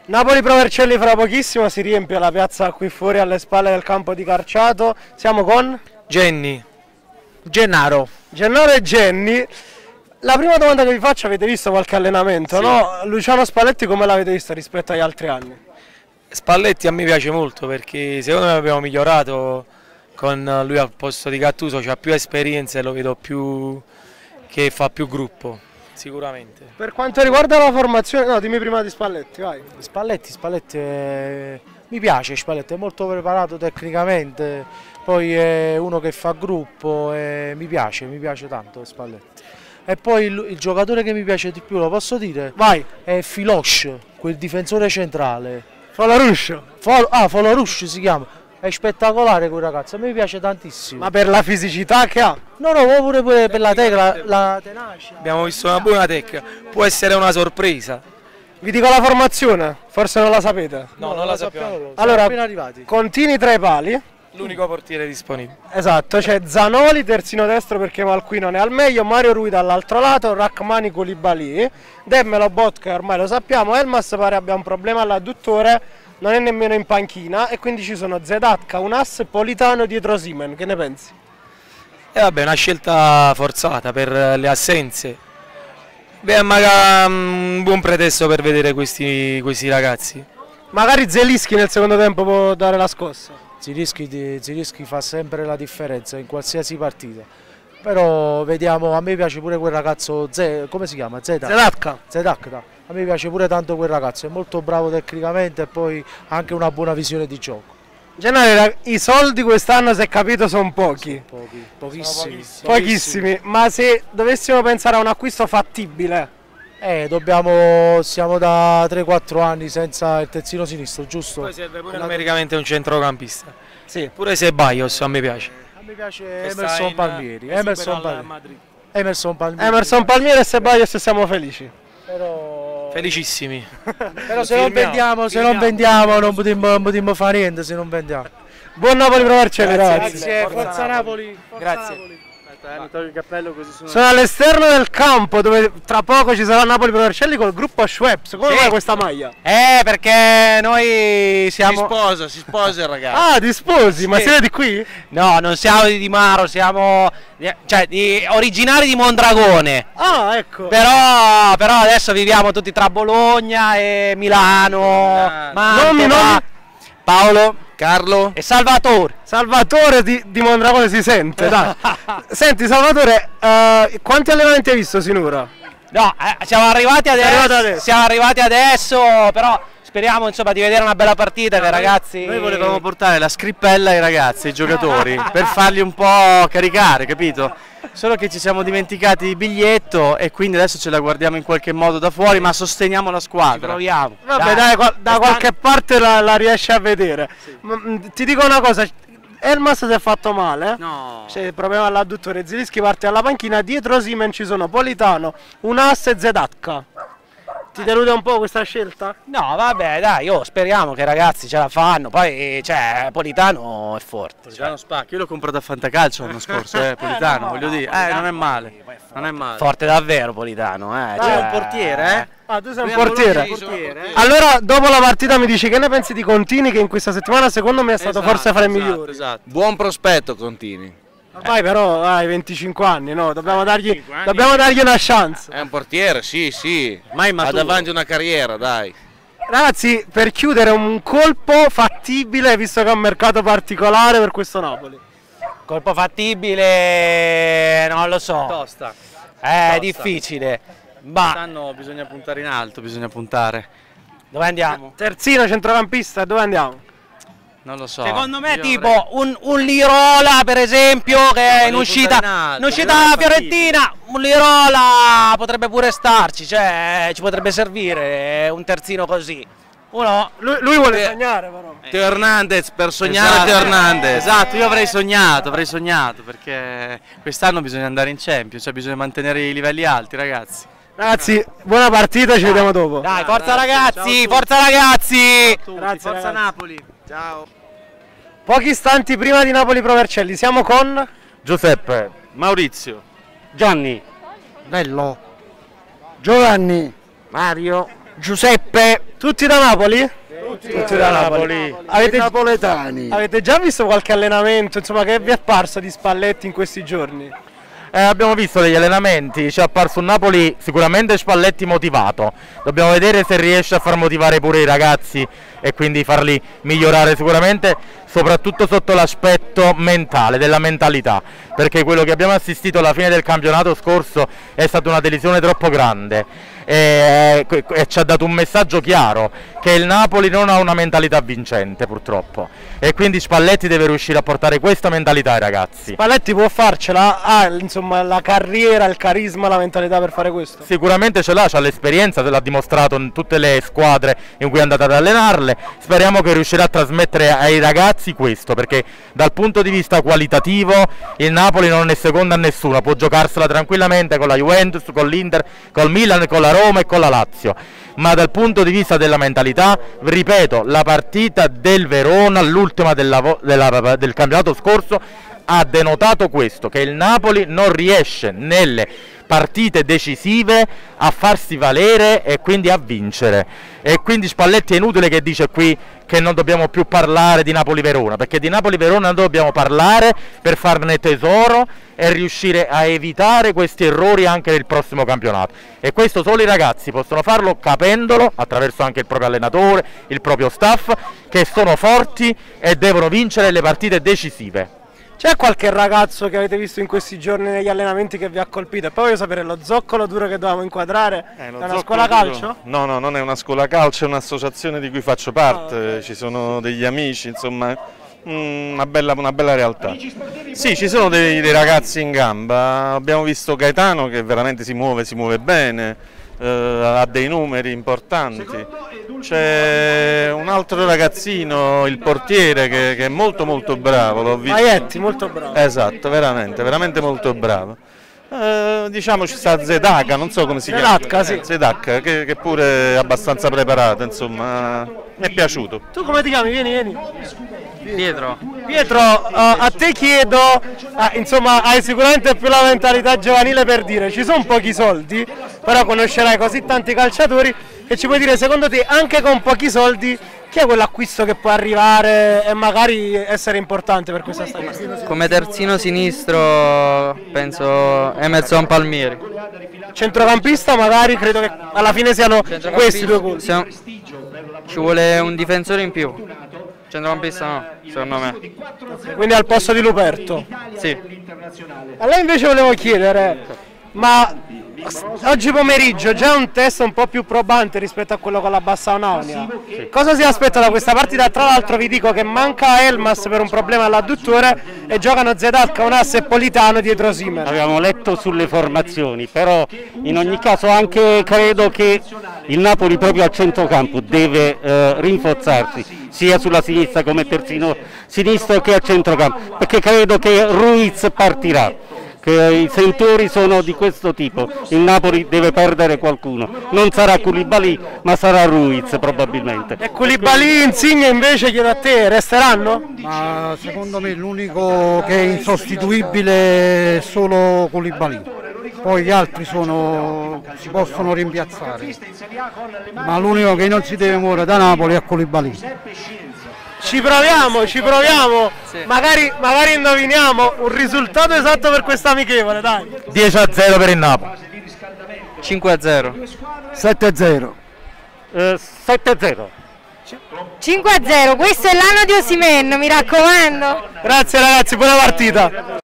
Napoli Pro Vercelli fra pochissimo, si riempie la piazza qui fuori alle spalle del campo di Carciato. Siamo con Gennaro e Jenny. La prima domanda che vi faccio, avete visto qualche allenamento, Sì. no? Luciano Spalletti come l'avete visto rispetto agli altri anni? Spalletti a me piace molto perché secondo me abbiamo migliorato con lui al posto di Gattuso, c'ha più esperienza e lo vedo più che fa più gruppo, sicuramente. Per quanto riguarda la formazione, no, dimmi prima di Spalletti, vai. Spalletti mi piace, Spalletti è molto preparato tecnicamente, poi è uno che fa gruppo e mi piace tanto Spalletti. E poi il giocatore che mi piace di più, lo posso dire? Vai. È Filosh, quel difensore centrale. Foloruscio. Folorush si chiama. È spettacolare quel ragazzo, a me piace tantissimo. Ma per la fisicità che ha? No, pure per la tecla, la tenacia. Abbiamo visto una buona tecnica, può essere una sorpresa. Vi dico la formazione, forse non la sapete. No, non la sappiamo. Allora, appena arrivati. Contini tra i pali. L'unico portiere disponibile. Esatto, c'è Zanoli, terzino destro perché Malqui non è al meglio, Mario Rui dall'altro lato, Rachmani Koulibaly, Demmelo Botka ormai lo sappiamo, Elmas pare abbia un problema all'adduttore, non è nemmeno in panchina e quindi ci sono Zedatka, Unas e Politano dietro Osimhen, che ne pensi? E vabbè, una scelta forzata per le assenze. Beh, magari un buon pretesto per vedere questi ragazzi. Magari Zelinski nel secondo tempo può dare la scossa. Zilischi fa sempre la differenza in qualsiasi partita. Però vediamo, a me piace pure quel ragazzo, come si chiama? Zedatka. A me piace pure tanto quel ragazzo, è molto bravo tecnicamente e poi ha anche una buona visione di gioco. In generale i soldi quest'anno, se capito, sono pochi. Pochissimi, ma se dovessimo pensare a un acquisto fattibile... Siamo da 3-4 anni senza il terzino sinistro, giusto? Poi serve pure numericamente un centrocampista. Sì. Pure se Baios a me piace. A me piace Emerson Palmieri. Emerson Palmieri e Ceballos siamo felici. Però Felicissimi. Però se non vendiamo non potremmo fare niente se non vendiamo. Buon Napoli Pro Vercelli, ragazzi. Grazie, forza Napoli. Grazie. Napoli. Mi tolgo il cappello così sono all'esterno del campo dove tra poco ci sarà Napoli Pro Vercelli col gruppo Schweppes. Come mai questa maglia? Perché noi siamo... Si sposa il ragazzo. Ah, ti sposi? Ma siete di qui? No, non siamo di Maro, siamo originari di Mondragone. Ah, ecco. Però adesso viviamo tutti tra Bologna e Milano, Mantova, Paolo, Carlo e Salvatore. Salvatore di Mondragone si sente, dai. Senti Salvatore, quanti allenamenti hai visto sinora? No, siamo arrivati adesso, però speriamo insomma di vedere una bella partita che ragazzi... Noi volevamo portare la scrippella ai ragazzi, ai giocatori, per farli un po' caricare, capito? Solo che ci siamo dimenticati il biglietto e quindi adesso ce la guardiamo in qualche modo da fuori, ma sosteniamo la squadra. Proviamo. Vabbè, da qualche parte la riesci a vedere. Sì. Ti dico una cosa, Elmas si è fatto male. No. C'è il problema all'adduttore, Zilischi parte alla panchina, dietro Osimhen ci sono Politano, Unas e Zedatka. Ti delude un po' questa scelta? No, vabbè, dai, speriamo che i ragazzi ce la fanno. Poi, Politano è forte. Politano spacca, io l'ho comprato a Fantacalcio l'anno scorso, Politano, voglio dire, non è male. Non è male. Forte davvero Politano, è un portiere, Ah, tu sei un portiere. Allora, dopo la partita mi dici che ne pensi di Contini, che in questa settimana secondo me è stato forse fra i migliori. Esatto. Buon prospetto Contini. Ormai però hai 25 anni, no? Dobbiamo dargli una chance. È un portiere, sì. Ha davanti una carriera, dai. Ragazzi, per chiudere, un colpo fattibile, visto che è un mercato particolare per questo Napoli. Colpo fattibile, non lo so. Tosta. È difficile. Ma quest'anno bisogna puntare in alto, bisogna puntare. Dove andiamo? Terzino, centrocampista, dove andiamo? Non lo so. Secondo me tipo un Lirola per esempio che è in uscita alla Fiorentina, un Lirola potrebbe pure starci, cioè ci potrebbe servire un terzino così. Lui vuole sognare però. Teo Hernandez, per sognare Teo Hernandez. Esatto, io avrei sognato perché quest'anno bisogna andare in Champions, cioè bisogna mantenere i livelli alti, ragazzi. Ragazzi, buona partita, ci vediamo dopo. Dai, forza ragazzi, forza ragazzi! Grazie, forza ragazzi. Napoli. Ciao. Pochi istanti prima di Napoli Pro Vercelli, siamo con Giuseppe, Maurizio, Gianni, Bello, Giovanni, Mario, Giuseppe, Tutti da Napoli? Tutti da Napoli. Avete, napoletani. avete già visto qualche allenamento, insomma, che vi è apparso di Spalletti in questi giorni? Abbiamo visto degli allenamenti, ci è apparso un Napoli sicuramente Spalletti motivato, dobbiamo vedere se riesce a far motivare pure i ragazzi e quindi farli migliorare sicuramente, soprattutto sotto l'aspetto mentale, della mentalità, perché quello che abbiamo assistito alla fine del campionato scorso è stata una delusione troppo grande e ci ha dato un messaggio chiaro che il Napoli non ha una mentalità vincente purtroppo e quindi Spalletti deve riuscire a portare questa mentalità ai ragazzi. Spalletti può farcela, ha insomma la carriera, il carisma, la mentalità per fare questo? Sicuramente ce l'ha, c'ha l'esperienza, se l'ha dimostrato in tutte le squadre in cui è andata ad allenarle, speriamo che riuscirà a trasmettere ai ragazzi questo, perché dal punto di vista qualitativo il Napoli non è secondo a nessuno, può giocarsela tranquillamente con la Juventus, con l'Inter, col Milan, con la Roma e con la Lazio, ma dal punto di vista della mentalità, ripeto, la partita del Verona, l'ultima del campionato scorso, ha denotato questo, che il Napoli non riesce nelle partite decisive a farsi valere e quindi a vincere, e quindi Spalletti è inutile che dice qui che non dobbiamo più parlare di Napoli-Verona, perché di Napoli-Verona non dobbiamo parlare per farne tesoro e riuscire a evitare questi errori anche nel prossimo campionato, e questo solo i ragazzi possono farlo capendolo attraverso anche il proprio allenatore, il proprio staff, che sono forti e devono vincere le partite decisive. C'è qualche ragazzo che avete visto in questi giorni negli allenamenti che vi ha colpito? E poi voglio sapere lo zoccolo duro che dovevamo inquadrare, è una scuola calcio? No, non è una scuola calcio, è un'associazione di cui faccio parte, ci sono degli amici, insomma, una bella realtà. Sì, ci sono dei ragazzi in gamba, abbiamo visto Gaetano che veramente si muove bene, ha dei numeri importanti. C'è un altro ragazzino, il portiere, che è molto bravo, l'ho visto. Maietti, molto bravo. Esatto, veramente molto bravo. Diciamo ci sta Zedaka, non so come si chiama. Zedaka, sì. Zedaka, che pure è abbastanza preparato, insomma, mi è piaciuto. Tu come ti chiami? Vieni. Pietro. Pietro, a te chiedo, insomma hai sicuramente più la mentalità giovanile per dire, ci sono pochi soldi, però conoscerai così tanti calciatori, che ci puoi dire secondo te anche con pochi soldi chi è quell'acquisto che può arrivare e magari essere importante per questa stagione? Come terzino sinistro penso Emerson Palmieri. Centrocampista magari credo che alla fine siano questi due gol. Ci vuole un difensore in più. Centrocampista no, secondo me. Quindi al posto di Luperto? Sì. A lei invece volevo chiedere, ma oggi pomeriggio già un test un po' più probante rispetto a quello con la Bassa Ononia. Cosa si aspetta da questa partita? Tra l'altro vi dico che manca Elmas per un problema all'adduttore e giocano Zedaka, Unas e Politano dietro Simer. Abbiamo letto sulle formazioni, però in ogni caso anche credo che il Napoli proprio al centrocampo deve rinforzarsi sia sulla sinistra come terzino sinistro che al centrocampo, perché credo che Ruiz partirà, che i sentori sono di questo tipo, il Napoli deve perdere qualcuno, non sarà Koulibaly ma sarà Ruiz probabilmente. E Koulibaly, Insigne invece chiedo a te, resteranno? Ma secondo me l'unico che è insostituibile è solo Koulibaly, poi gli altri si possono rimpiazzare, ma l'unico che non si deve muovere da Napoli è Koulibaly. Ci proviamo, sì. magari indoviniamo un risultato esatto per questa amichevole, dai. 10-0 per il Napoli. 5-0. 7-0. 7-0. 5-0, questo è l'anno di Osimhen, mi raccomando. Grazie ragazzi, buona partita.